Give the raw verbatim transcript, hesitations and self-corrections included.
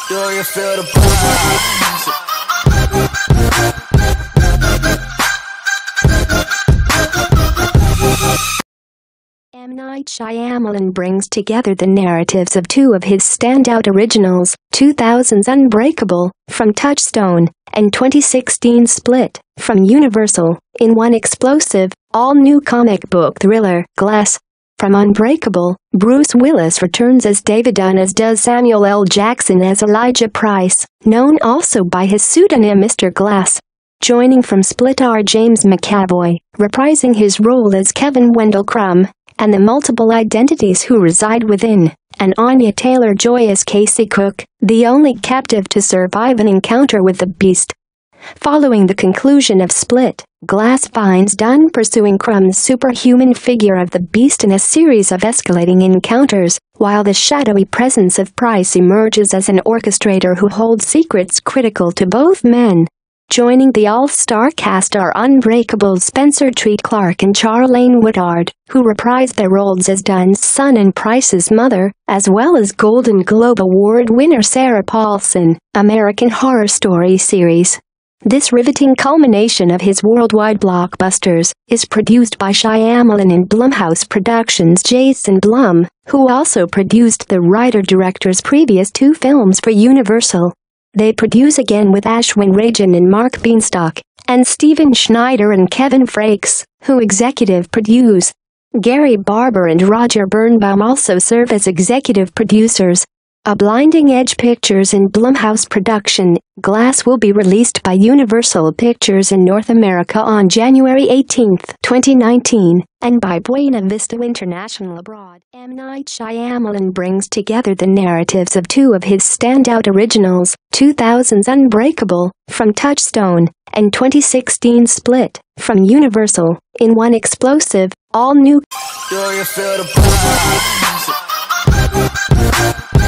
Do you feel the vibes? M. Night Shyamalan brings together the narratives of two of his standout originals, two thousand's Unbreakable, from Touchstone, and twenty sixteen Split, from Universal, in one explosive, all-new comic book thriller, Glass. From Unbreakable, Bruce Willis returns as David Dunn, as does Samuel L. Jackson as Elijah Price, known also by his pseudonym Mister Glass. Joining from Split are James McAvoy, reprising his role as Kevin Wendell Crumb, and the multiple identities who reside within, and Anya Taylor-Joy as Casey Cook, the only captive to survive an encounter with the Beast. Following the conclusion of Split, Glass finds Dunn pursuing Crumb's superhuman figure of the Beast in a series of escalating encounters, while the shadowy presence of Price emerges as an orchestrator who holds secrets critical to both men. Joining the all-star cast are Unbreakable's Spencer Treat Clark and Charlene Woodard, who reprised their roles as Dunn's son and Price's mother, as well as Golden Globe Award winner Sarah Paulson, American Horror Story series. This riveting culmination of his worldwide blockbusters is produced by Shyamalan and Blumhouse Productions' Jason Blum, who also produced the writer-director's previous two films for Universal. They produce again with Ashwin Rajan and Mark Beanstalk, and Steven Schneider and Kevin Frakes, who executive produce. Gary Barber and Roger Birnbaum also serve as executive producers. A Blinding Edge Pictures and Blumhouse production, Glass will be released by Universal Pictures in North America on January eighteenth, twenty nineteen, and by Buena Vista International abroad. M. Night Shyamalan brings together the narratives of two of his standout originals, two thousand's Unbreakable, from Touchstone, and twenty sixteen Split, from Universal, in one explosive, all-new. Do you feel the vibes?